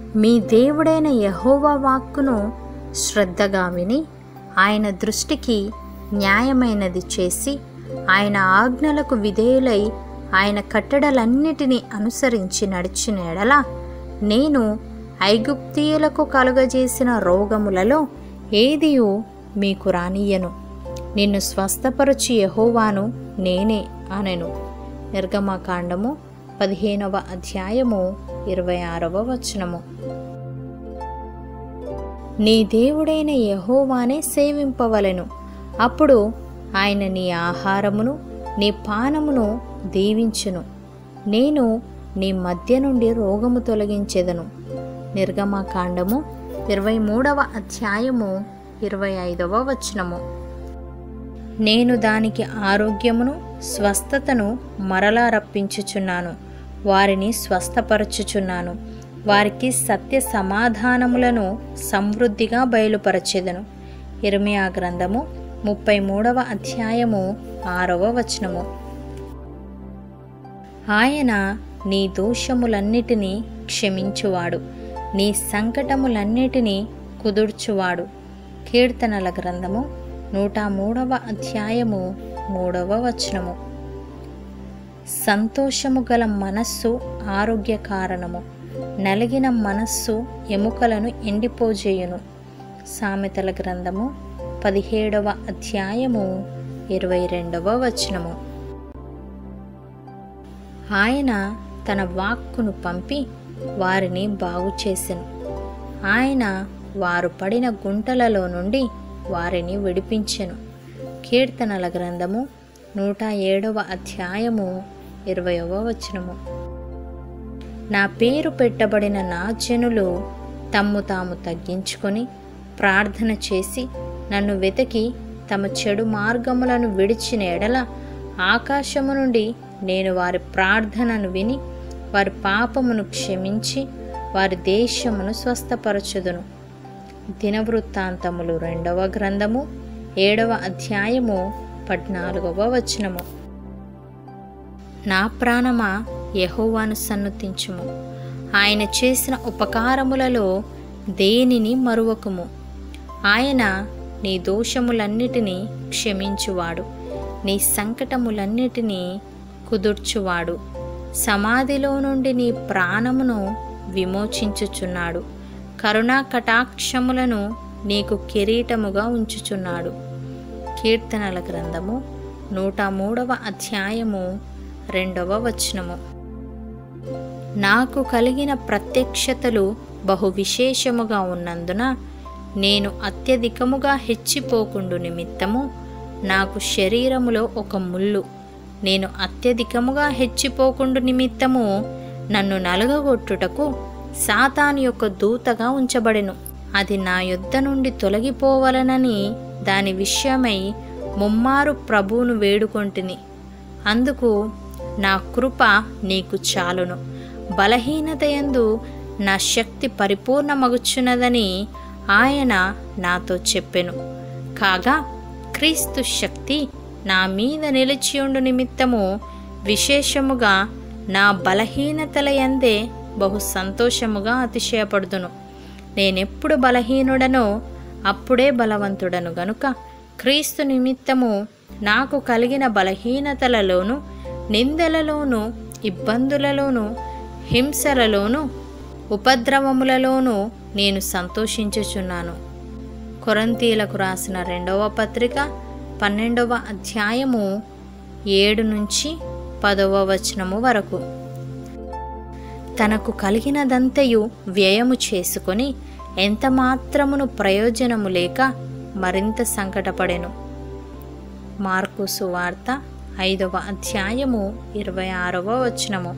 మీ దేవుడైన యెహోవా వాక్కును శ్రద్ధగా విని ఆయన దృష్టికి న్యాయమైనది చేసి ఆయన ఆజ్ఞలకు విధేయులై ఆయన కట్టడలన్నిటినీ అనుసరించి నడిచిన ఎడల నేను ఐగుప్తీయులకు కలుగజేసిన రోగములలో ఏదియూ మీకు రానియ్యను. నిన్ను స్వస్థపరచు యెహోవాను నేనే అనెను. నిర్గమకాండము 15వ అధ్యాయము 26వ వచనము. నీ దేవుడైన యెహోవానే సేవింపవలెను. అప్పుడు ఆయన నీ ఆహారమును నీ పానమును దీవించును. నేను నీ మధ్య నుండి రోగము తొలగించెదను. నిర్గమకాండము 23వ అధ్యాయము 25వ వచనము. నేను దానికి ఆరోగ్యమును స్వస్థతను మరలా రప్పించుచున్నాను. వారిని స్వస్థపరచుచున్నాను. వారికి సత్య సమాధానములను సమృద్ధిగా బయలుపరచెదను. ఇర్మియా గ్రంథము 33వ అధ్యాయము 6వ వచనము. ఆయన నీ దోషములన్నిటినీ క్షమించువాడు, నీ సంకటములన్నిటినీ కుదుర్చువాడు. కీర్తనల గ్రంథము 103వ అధ్యాయము 3వ వచనము. సంతోషము గల మనస్సు ఆరోగ్య కారణము, నలిగిన మనస్సు ఎముకలను ఎండిపోజేయును. సామెతల గ్రంథము 17వ అధ్యాయము 22వ వచనము. ఆయన తన వాక్కును పంపి వారిని బాగు చేసెను. ఆయన వారు పడిన గుంటలలో నుండి వారిని విడిపించెను. కీర్తనల గ్రంథము 107వ అధ్యాయము 20వ వచనము. నా పేరు పెట్టబడిన నా జనులు తమ్ము తాము తగ్గించుకొని ప్రార్థన చేసి నన్ను వెతికి తమ చెడు మార్గములను విడిచిన ఎడల ఆకాశము నుండి నేను వారి ప్రార్థనను విని వారి పాపమును క్షమించి వారి దేశమును స్వస్థపరచుదును. దినవృత్తాంతములు 2వ గ్రంథము 7వ అధ్యాయము 14వ వచనము. నా ప్రాణమా యెహోవాను సన్నుతించుము. ఆయన చేసిన ఉపకారములలో దేనిని మరువకుము. ఆయన నీ దోషములన్నిటినీ క్షమించువాడు, నీ సంకటములన్నిటినీ కుదుర్చువాడు. సమాధిలో నుండి నీ ప్రాణమును విమోచించుచున్నాడు. కరుణా కటాక్షములను నీకు కిరీటముగా ఉంచుచున్నాడు. కీర్తనల గ్రంథము 103వ అధ్యాయము 2వ వచనము. నాకు కలిగిన ప్రత్యక్షతలు బహు విశేషముగా ఉన్నందున నేను అత్యధికముగా హెచ్చిపోకుండు నిమిత్తము నాకు శరీరములో ఒక ముళ్ళు. నేను అత్యధికముగా హెచ్చిపోకుండు నిమిత్తము నన్ను నలుగగొట్టుటకు సాతాను యొక్క దూతగా ఉంచబడెను. అది నా యొద్ద నుండి తొలగిపోవలనని దాని విషయమై ముమ్మారు ప్రభువును వేడుకొంటిని. అందుకు నా కృప నీకు చాలును, బలహీనతయందు నా శక్తి పరిపూర్ణమగుచున్నదని ఆయన నాతో చెప్పెను. కాగా క్రీస్తు శక్తి నా మీద నిలిచియుండు నిమిత్తము విశేషముగా నా బలహీనతలయందే బహు సంతోషముగా అతిశయపడుదును. నేనెప్పుడు బలహీనుడనో అప్పుడే బలవంతుడను గనుక క్రీస్తు నిమిత్తము నాకు కలిగిన బలహీనతలలోను, నిందలలోను, ఇబ్బందులలోను, హింసలలోను, ఉపద్రవములలోను నేను సంతోషించుచున్నాను. కొరింథీయులకు రాసిన 2వ పత్రిక 12వ అధ్యాయము 7 నుంచి 10వ వచనము వరకు. తనకు కలిగినదంతయు వ్యయము చేసుకొని ఎంత మాత్రమును ప్రయోజనము లేక మరింత సంకటపడెను. మార్కు సువార్త 5వ అధ్యాయము 26వ వచనము.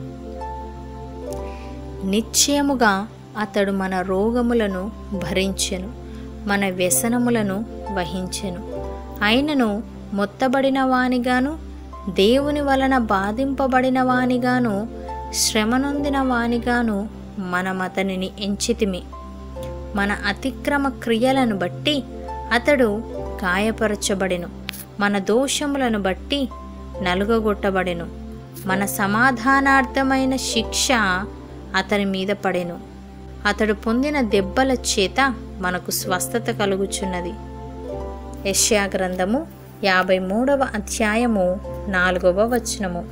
నిశ్చయముగా అతడు మన రోగములను భరించెను, మన వ్యసనములను వహించెను. అయినను మొత్తబడిన వానిగాను, దేవుని వలన బాధింపబడిన వానిగాను, శ్రమనొందిన వానిగాను మనమతనిని ఎంచితిమి. మన అతిక్రమ క్రియలను బట్టి అతడు గాయపరచబడెను, మన దోషములను బట్టి నలుగగొట్టబడెను. మన సమాధానార్థమైన శిక్ష అతని మీద పడెను. అతడు పొందిన దెబ్బల చేత మనకు స్వస్థత కలుగుచున్నది. యెషయా గ్రంథము 53వ అధ్యాయము 4వ వచనము.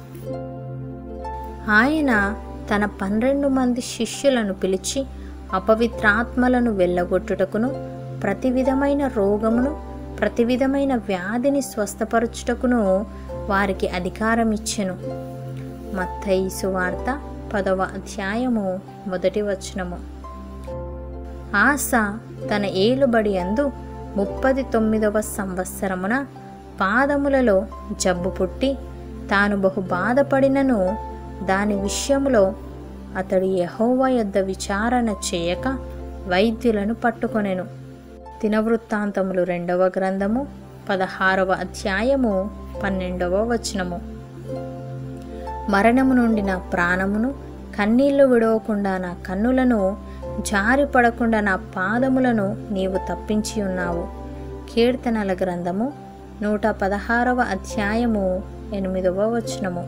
ఆయన తన 12 మంది శిష్యులను పిలిచి అపవిత్రాత్మలను వెళ్ళగొట్టుటకును, ప్రతి విధమైన రోగమును, ప్రతి విధమైన వ్యాధిని స్వస్థపరచుటకును వారికి అధికారం ఇచ్చెను. మత్తయి సువార్త 10వ అధ్యాయము 1వ వచనము. ఆస తన ఏలుబడి యందు 39వ సంవత్సరమున పాదములలో జబ్బు పుట్టి తాను బహు బాధపడినను దాని విషయములో అతడు యెహోవా యొద్ద విచారణ చేయక వైద్యులను పట్టుకొనెను. దినవృత్తాంతములు 2వ గ్రంథము 16వ అధ్యాయము 12వ వచనము. మరణము నుండి నా ప్రాణమును, కన్నీళ్లు విడవకుండా నా కన్నులను, జారిపడకుండా నా పాదములను నీవు తప్పించి ఉన్నావు. కీర్తనల గ్రంథము 116వ అధ్యాయము 8వ వచనము.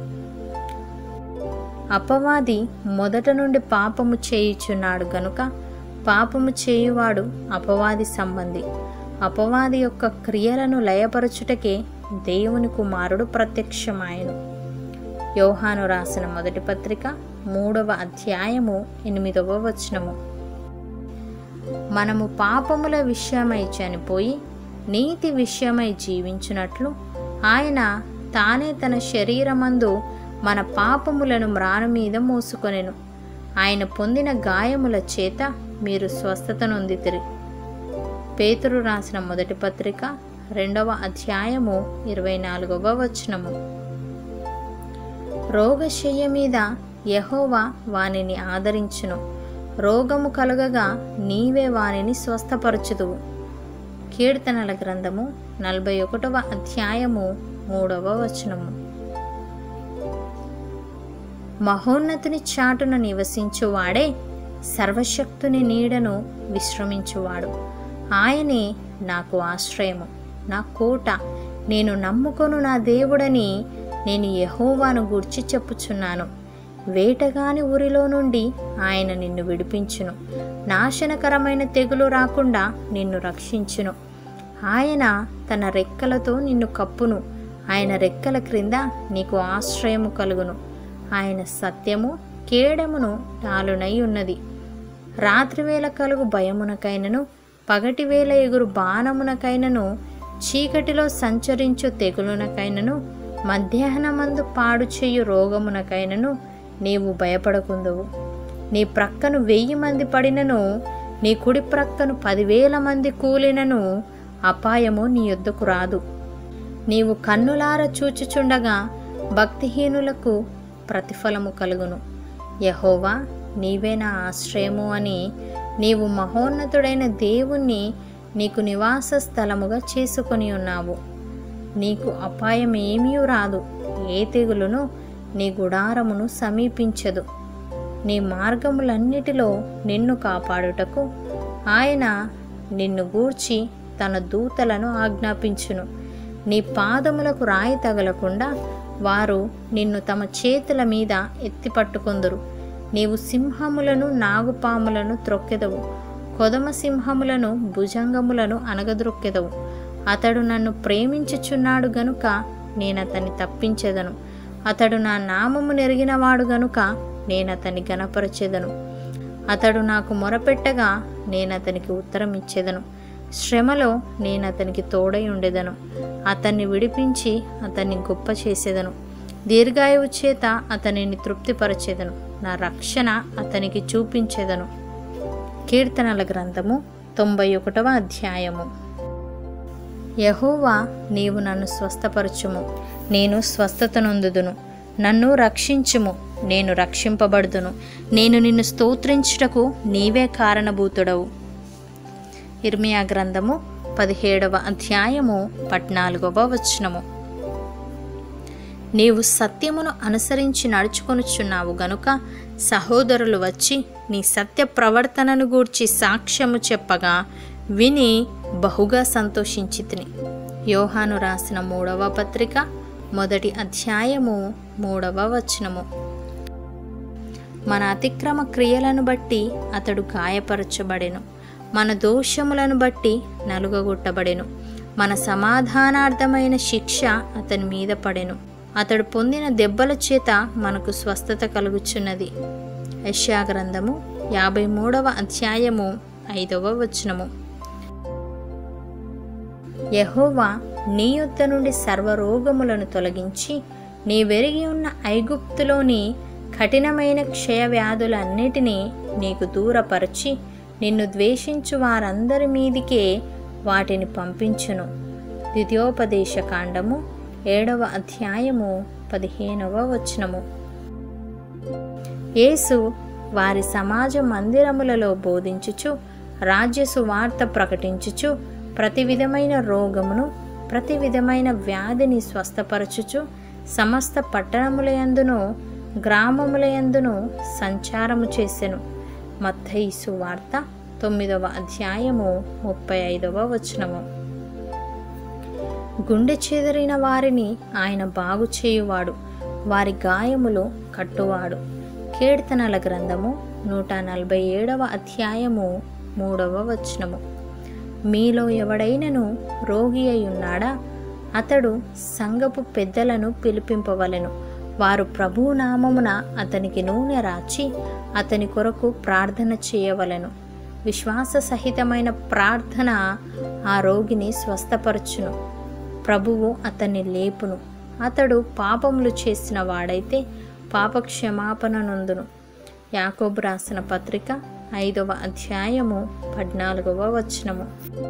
అపవాది మొదట నుండి పాపము చేయుచున్నాడు గనుక పాపము చేయువాడు అపవాది సంబంధి. అపవాది యొక్క క్రియలను లయపరచుటకే దేవుని కుమారుడు ప్రత్యక్షమాయెను. యోహాను రాసిన మొదటి పత్రిక 3వ అధ్యాయము 8వ వచనము. మనము పాపముల విషయమై చనిపోయి నీతి విషయమై జీవించున్నట్లు ఆయన తానే తన శరీరమందు మన పాపములను మ్రాను మీద మోసుకొనెను. ఆయన పొందిన గాయముల చేత మీరు స్వస్థత నొందితిరి. పేతురు రాసిన మొదటి పత్రిక 2వ అధ్యాయము 24వ వచనము. రోగశయ్య మీద యెహోవా వానిని ఆదరించును, రోగము కలుగగా నీవే వానిని స్వస్థపరచుదువు. కీర్తనల గ్రంథము 41వ అధ్యాయము 3వ వచనము. మహోన్నతుని చాటున నివసించువాడే సర్వశక్తుని నీడను విశ్రమించువాడు. ఆయనే నాకు ఆశ్రయము, నా కోట, నేను నమ్ముకొను నా దేవుడని నేను యెహోవాను గూర్చి చెప్పుచున్నాను. వేటగాని ఊరిలో నుండి ఆయన నిన్ను విడిపించును, నాశనకరమైన తెగులు రాకుండా నిన్ను రక్షించును. ఆయన తన రెక్కలతో నిన్ను కప్పును, ఆయన రెక్కల క్రింద నీకు ఆశ్రయము కలుగును. ఆయన సత్యము కేడమును డాలునై ఉన్నది. రాత్రివేళ కలుగు భయమునకైనను, పగటివేళ ఎగురు బాణమునకైనను, చీకటిలో సంచరించు తెగులునకైనను, మధ్యాహ్నమందు పాడు చేయు రోగమునకైనను నీవు భయపడకుందువు. నీ ప్రక్కను 1000 మంది పడినను, నీ కుడి ప్రక్కను 10,000 మంది కూలినను అపాయము నీ యొద్దకు రాదు. నీవు కన్నులార చూచుచుండగా భక్తిహీనులకు ప్రతిఫలము కలుగును. యెహోవా నీవే నా ఆశ్రయము అని నీవు మహోన్నతుడైన దేవుణ్ణి నీకు నివాస స్థలముగా చేసుకొని ఉన్నావు. నీకు అపాయం ఏమీ రాదు, ఏ తెగులును నీ గుడారమును సమీపించదు. నీ మార్గములన్నిటిలో నిన్ను కాపాడుటకు ఆయన నిన్ను గూర్చి తన దూతలను ఆజ్ఞాపించును. నీ పాదములకు రాయి తగలకుండా వారు నిన్ను తమ చేతుల మీద ఎత్తిపట్టుకొందురు. నీవు సింహములను, నాగుపాములను త్రొక్కెదవు, కొదమ సింహములను, భుజంగములను అనగద్రొక్కెదవు. అతడు నన్ను ప్రేమించుచున్నాడు గనుక నేనతన్ని తప్పించెదను. అతడు నా నామము నెరిగినవాడు గనుక నేనతన్ని ఘనపరచెదను. అతడు నాకు మొరపెట్టగా నేనతనికి ఉత్తరం ఇచ్చెదను. శ్రమలో నేనతనికి తోడై ఉండెదను. అతన్ని విడిపించి అతన్ని గొప్ప చేసేదను. దీర్ఘాయువు చేత అతనిని తృప్తిపరచెదను. నా రక్షణ అతనికి చూపించెదను. కీర్తనల గ్రంథము 91వ అధ్యాయము. యెహోవా నీవు నన్ను స్వస్థపరచుము, నేను స్వస్థత నొందుదును. నన్ను రక్షించుము, నేను రక్షింపబడుదును. నేను నిన్ను స్తోత్రించుటకు నీవే కారణభూతుడవు. ఇర్మియా గ్రంథము 17వ అధ్యాయము 14వ వచనము. నీవు సత్యమును అనుసరించి నడుచుకొనుచున్నావు గనుక సహోదరులు వచ్చి నీ సత్య ప్రవర్తనను గూర్చి సాక్ష్యము చెప్పగా విని బహుగా సంతోషించితిని. యోహాను రాసిన 3వ పత్రిక 1వ అధ్యాయము 3వ వచనము. మన అతిక్రమ క్రియలను బట్టి అతడు గాయపరచబడెను, మన దోషములను బట్టి నలుగగొట్టబడెను. మన సమాధానార్థమైన శిక్ష అతని మీద పడెను, అతడు పొందిన దెబ్బల చేత మనకు స్వస్థత కలుగుచున్నది. యెషయా గ్రంథము 53వ అధ్యాయము 5వ వచనము. యెహోవా నీ యొద్ద నుండి సర్వరోగములను తొలగించి నీవెరిగి ఉన్న ఐగుప్తులోని కఠినమైన క్షయవ్యాధులన్నిటినీ నీకు దూరపరచి నిన్ను ద్వేషించు వారందరి మీదికే వాటిని పంపించును. ద్వితీయోపదేశకాండము 7వ అధ్యాయము 15వ వచనము. యేసు వారి సమాజ మందిరములలో బోధించుచు రాజ్య సువార్త ప్రకటించుచు ప్రతి విధమైన రోగమును ప్రతి విధమైన వ్యాధిని స్వస్థపరచుచు సమస్త పట్టణములయందును గ్రామములయందును సంచారము చేసెను. మత్తయి సువార్త 9వ అధ్యాయము 35వ వచనము. గుండె చెదిరిన వారిని ఆయన బాగు చేయువాడు, వారి గాయములు కట్టువాడు. కీర్తనల గ్రంథము 147వ అధ్యాయము 3వ వచనము. మీలో ఎవడైనను రోగి అయి ఉన్నాడా? అతడు సంఘపు పెద్దలను పిలిపింపవలెను, వారు ప్రభువు నామమున అతనికి నూనె రాచి అతని కొరకు ప్రార్థన చేయవలెను. విశ్వాస సహితమైన ప్రార్థన ఆ రోగిని స్వస్థపరచును, ప్రభువు అతన్ని లేపును. అతడు పాపములు చేసిన వాడైతే పాపక్షమాపణ నొందును. యాకోబు రాసిన పత్రిక 5వ అధ్యాయము 14వ వచనము.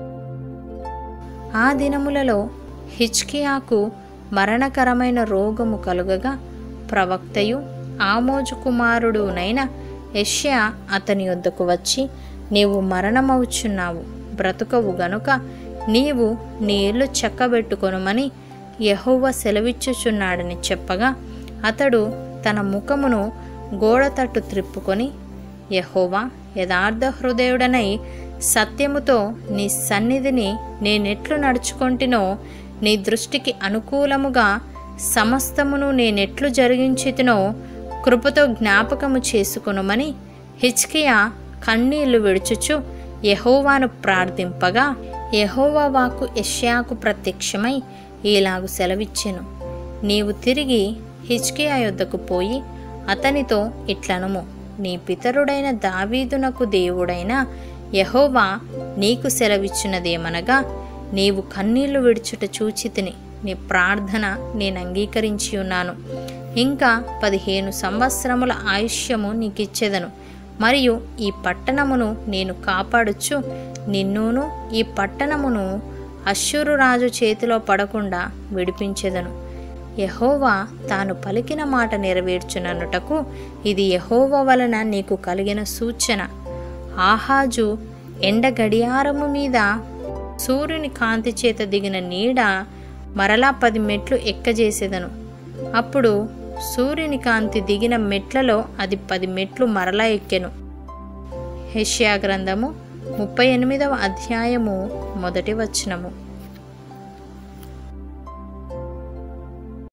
ఆ దినములలో హిజ్కియాకు మరణకరమైన రోగము కలుగగా ప్రవక్తయు ఆమోజు కుమారుడునైన యెషయా అతని యొద్దకు వచ్చి, నీవు మరణమవుచున్నావు, బ్రతుకవు గనుక నీవు నీ ఇల్లు చక్కబెట్టుకొనుమని యెహోవా సెలవిచ్చుచున్నాడని చెప్పగా అతడు తన ముఖమును గోడ తట్టు త్రిప్పుకొని, యెహోవా యథార్థ హృదయుడనై సత్యముతో నీ సన్నిధిని నేనెట్లు నడుచుకొంటినో, నీ దృష్టికి అనుకూలముగా సమస్తమును నేనెట్లు జరిగించితినో కృపతో జ్ఞాపకము చేసుకొనుమని హిజ్కియా కన్నీళ్లు విడుచుచు యెహోవాను ప్రార్థింపగా, యెహోవా వాక్కు యెషయాకు ప్రత్యక్షమై ఈలాగు సెలవిచ్చెను, నీవు తిరిగి హిజ్కియా యొద్దకు పోయి అతనితో ఇట్లనుము, నీ పితరుడైన దావీదునకు దేవుడైన యెహోవా నీకు సెలవిచ్చినదేమనగా, నీవు కన్నీళ్లు విడుచుట చూచితిని, నీ ప్రార్థన నేను అంగీకరించి ఉన్నాను. ఇంకా 15 సంవత్సరముల ఆయుష్యము నీకిచ్చెదను, మరియు ఈ పట్టణమును నేను కాపాడుచు నిన్నును ఈ పట్టణమును అష్షూరు రాజు చేతిలో పడకుండా విడిపించెదను. యెహోవా తాను పలికిన మాట నెరవేర్చుననుటకు ఇది యెహోవా వలన నీకు కలిగిన సూచన. ఆహాజు ఎండ గడియారము మీద సూర్యుని కాంతి చేత దిగిన నీడ మరలా 10 మెట్లు ఎక్కజేసేదను. అప్పుడు సూర్యుని కాంతి దిగిన మెట్లలో అది 10 మెట్లు మరలా ఎక్కెను. యెషయా గ్రంథము 38వ అధ్యాయము 1వ వచనము.